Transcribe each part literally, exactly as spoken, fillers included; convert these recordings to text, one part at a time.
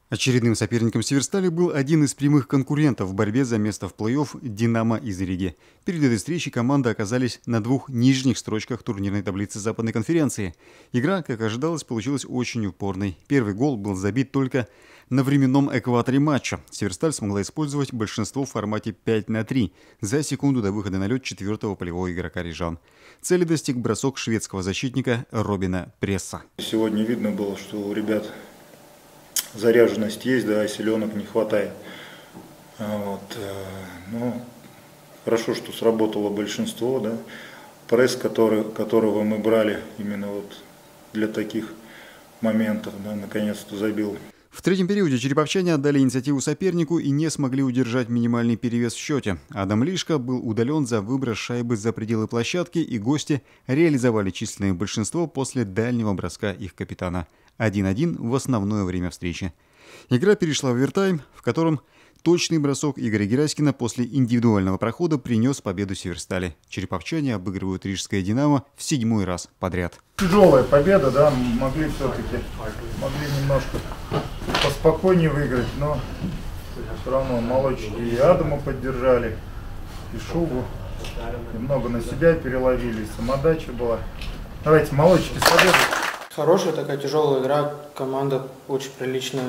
Очередным соперником Северстали был один из прямых конкурентов в борьбе за место в плей-офф «Динамо» из Риги. Перед этой встречей команды оказались на двух нижних строчках турнирной таблицы Западной конференции. Игра, как ожидалось, получилась очень упорной. Первый гол был забит только на временном экваторе матча. Северсталь смогла использовать большинство в формате пять на три за секунду до выхода на лед четвертого полевого игрока рижан. Цели достиг бросок шведского защитника Робина Пресса. Сегодня видно было, что у ребят заряженность есть, да, силенок не хватает. Вот. Ну, хорошо, что сработало большинство, да. Пресс, который, которого мы брали именно вот для таких моментов, да, наконец-то забил. В третьем периоде череповчане отдали инициативу сопернику и не смогли удержать минимальный перевес в счете. Адам Лишко был удален за выброс шайбы за пределы площадки, и гости реализовали численное большинство после дальнего броска их капитана. один-один в основное время встречи. Игра перешла в овертайм, в котором точный бросок Игоря Гераськина после индивидуального прохода принес победу Северстали. Череповчане обыгрывают рижское «Динамо» в седьмой раз подряд. Тяжелая победа, да, могли все-таки, могли немножко поспокойнее выиграть, но все равно молодчики и Адама поддержали, и Шубу немного на себя переловили, и самодача была. Давайте, молодчики, с победой. Хорошая такая тяжелая игра, команда очень приличная,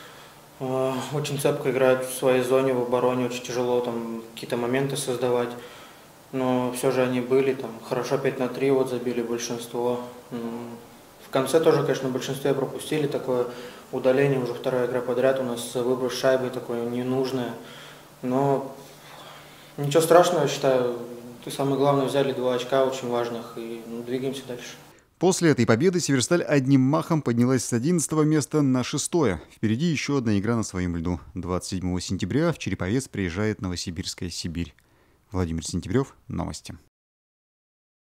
очень цепко играет в своей зоне, в обороне, очень тяжело там какие-то моменты создавать, но все же они были, там хорошо пять на три вот забили большинство. В конце тоже, конечно, в большинстве пропустили такое удаление, уже вторая игра подряд у нас выброс шайбы такое ненужное, но ничего страшного, я считаю, самое главное, взяли два очка очень важных и ну, двигаемся дальше. После этой победы Северсталь одним махом поднялась с одиннадцатого места на шестое. Впереди еще одна игра на своем льду. двадцать седьмого сентября в Череповец приезжает Новосибирская Сибирь. Владимир Сентябрев, новости.